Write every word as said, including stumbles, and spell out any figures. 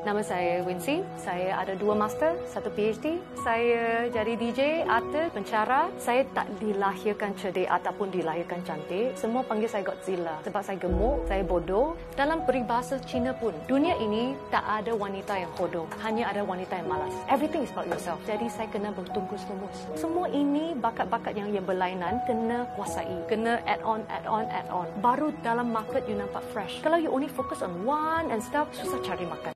Nama saya Wincy. Saya ada dua master, satu PhD. Saya jadi D J, artis, pencara. Saya tak dilahirkan cerdik ataupun dilahirkan cantik. Semua panggil saya Godzilla sebab saya gemuk, saya bodoh. Dalam peribahasa Cina pun, dunia ini tak ada wanita yang bodoh, hanya ada wanita yang malas. Everything is about yourself. Jadi saya kena bertungkus-lumus. Semua ini bakat-bakat yang yang berlainan kena kuasai, kena add on, add on, add on. Baru dalam market you nampak fresh. Kalau you only focus on one and stuff, susah cari makan.